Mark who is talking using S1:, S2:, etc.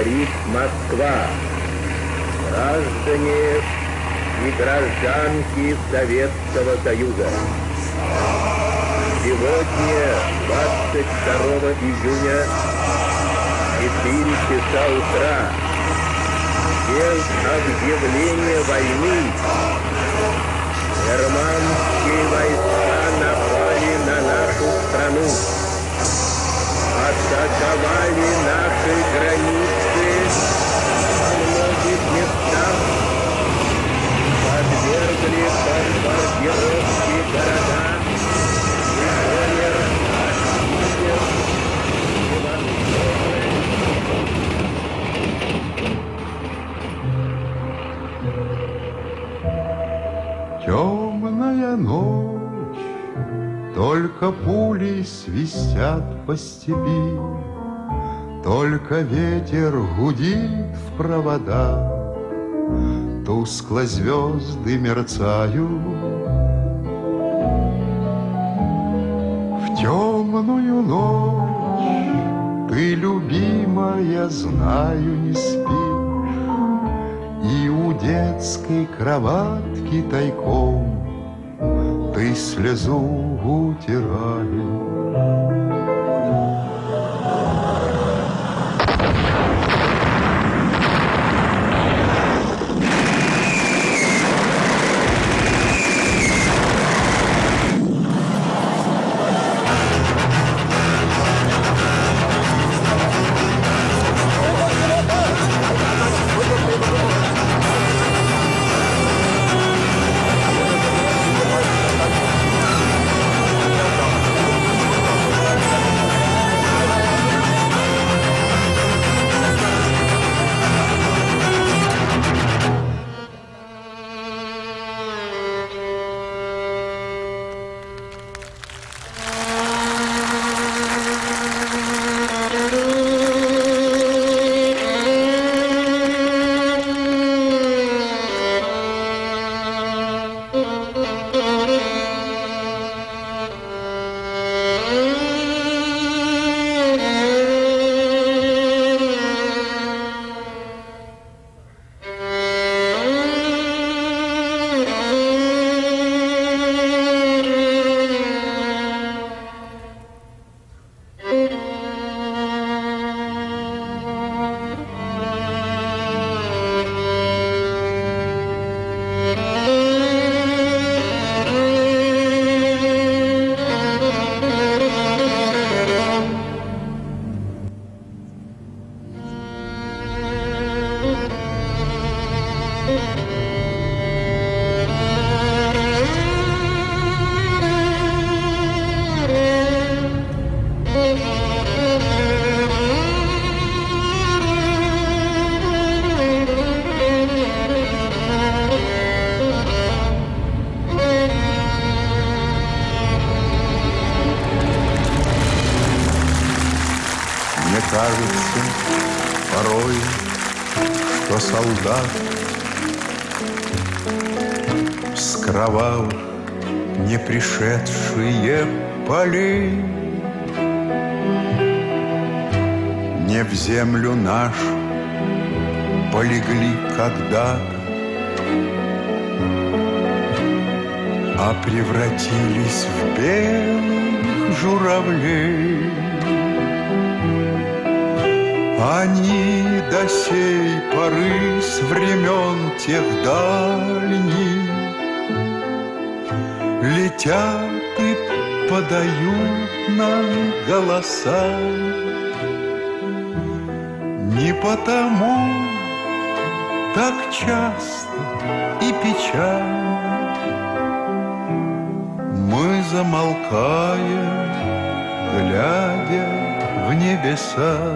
S1: говорит Москва. Граждане и гражданки Советского Союза. Сегодня, 22 июня, 4 часа утра, без объявления войны, германские войска напали на нашу страну, атаковали наши границы во многих местах, подвергли бомбардировке города, Житомир, Питер,
S2: Темная ночь, только пули свистят по степи, только ветер гудит в провода, тускло звезды мерцают. В темную ночь ты, любимая, знаю, не спишь, и у детской кроватки тайком ты слезу утираешь. Кажется порой, что солдат с кровавых не пришедшие полей не в землю нашу полегли когда-то, а превратились в белых журавлей. Они до сей поры с времен тех дальних летят и подают нам голоса. Не потому так часто и печально мы замолкаем, глядя в небеса.